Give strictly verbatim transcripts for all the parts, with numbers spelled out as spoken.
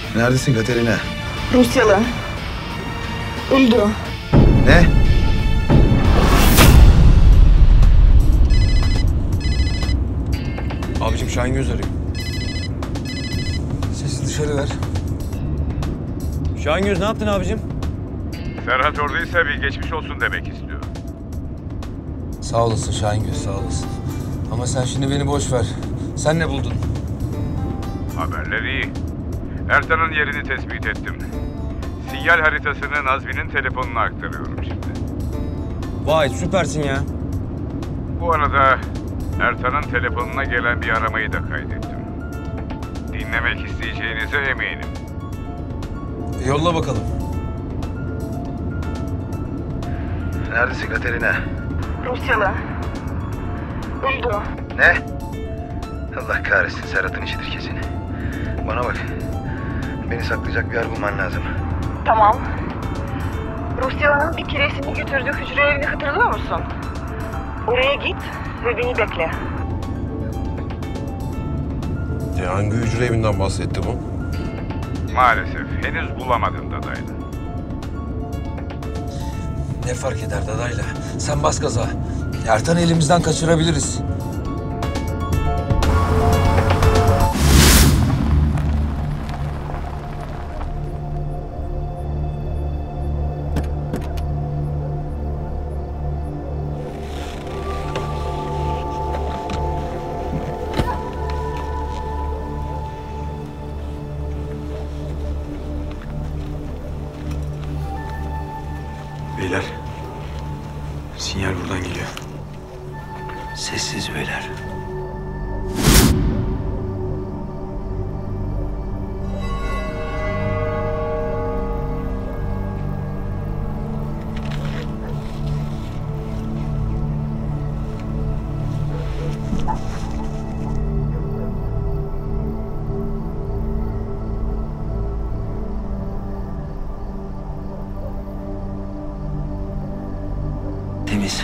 Neredesin Katerina? Rusyalı. Öldü. Ne? Abicim Şahin Göz arıyor. Sesi dışarı ver. Şahin Göz ne yaptın abicim? Serhat oradaysa bir geçmiş olsun demek istiyor. Sağ olasın Şahin Göz, sağ olasın. Ama sen şimdi beni boş ver. Sen ne buldun? Haberler iyi. Ertan'ın yerini tespit ettim. Sinyal haritasını Nazmi'nin telefonuna aktarıyorum şimdi. Vay süpersin ya. Bu arada Ertan'ın telefonuna gelen bir aramayı da kaydettim. Dinlemek isteyeceğinize eminim. Yolla bakalım. Neredesin Katerina? Rusyalı. Öldü. Ne? Allah kahretsin, Serhat'ın işidir kesin. Bana bak. Beni saklayacak bir yer bulman lazım. Tamam. Rusyalı'nın bir kiresini götürdüğü hücre evini hatırlıyor musun? Oraya git ve beni bekle. E hangi hücre evinden bahsetti bu? Maalesef henüz bulamadım dadaylı. Ne fark eder dadayla? Sen bas gaza. Ertan'ı elimizden kaçırabiliriz. Beyler. Sinyal buradan geliyor. Sessiz beyler. Temiz.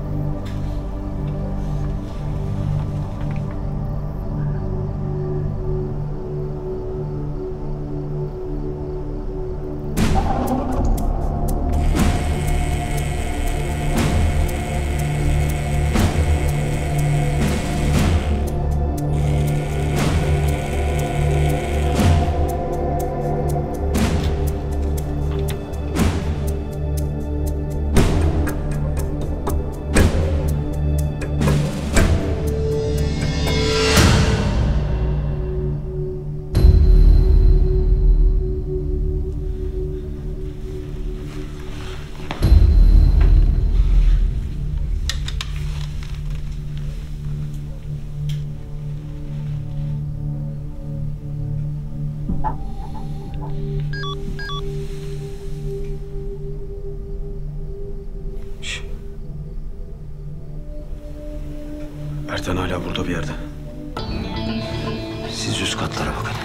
Ertan hala burada bir yerde. Siz üst katlara bakın.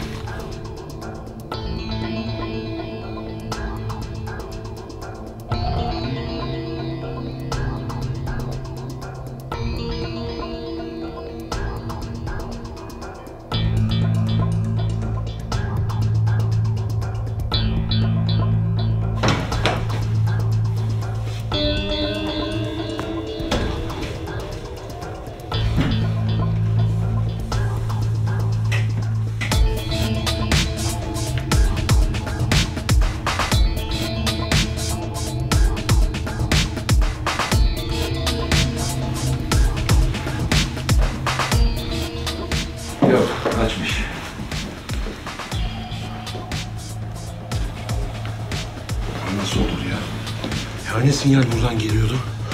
Yok, kaçmış. Nasıl olur ya? Yani sinyal buradan geliyordu.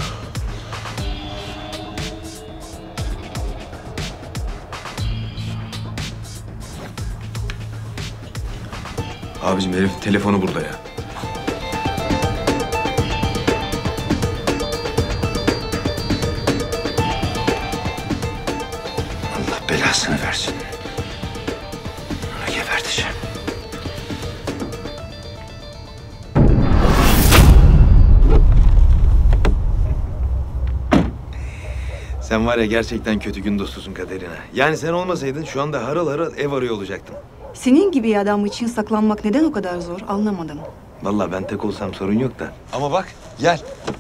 Abicim herif telefonu burada ya. Allah belasını versin. Onu geberteceğim. Sen var ya gerçekten kötü gün dostusun Katerina. Yani sen olmasaydın şu anda harıl harıl ev arıyor olacaktım. Senin gibi adam için saklanmak neden o kadar zor anlamadım. Vallahi ben tek olsam sorun yok da. Ama bak gel.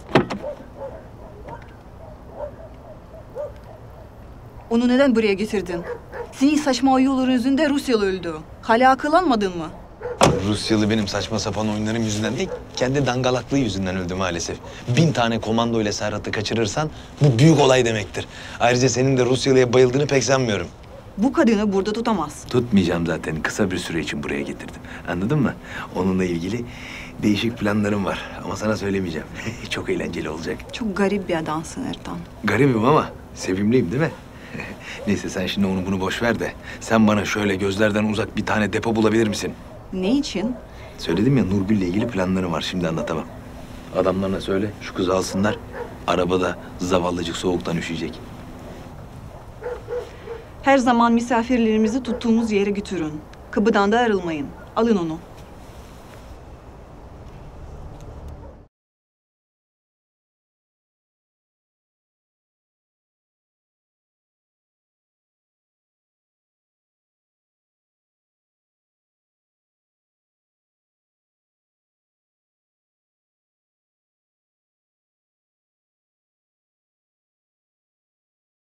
Onu neden buraya getirdin? Senin saçma oyunların yüzünden Rusyalı öldü. Hala akıllanmadın mı? Rusyalı benim saçma sapan oyunlarım yüzünden değil, kendi dangalaklığı yüzünden öldü maalesef. Bin tane komando ile Serhat'ı kaçırırsan bu büyük olay demektir. Ayrıca senin de Rusyalı'ya bayıldığını pek sanmıyorum. Bu kadını burada tutamaz. Tutmayacağım zaten. Kısa bir süre için buraya getirdim. Anladın mı? Onunla ilgili değişik planlarım var. Ama sana söylemeyeceğim. Çok eğlenceli olacak. Çok garip bir adamsın Ertan. Garibim ama sevimliyim değil mi? Neyse sen şimdi onu bunu boş ver de. Sen bana şöyle gözlerden uzak bir tane depo bulabilir misin? Ne için? Söyledim ya Nurgül'le ilgili planlarım var. Şimdi anlatamam. Adamlarına söyle şu kızı alsınlar. Arabada zavallıcık soğuktan üşüyecek. Her zaman misafirlerimizi tuttuğumuz yere götürün. Kapıdan da ayrılmayın. Alın onu.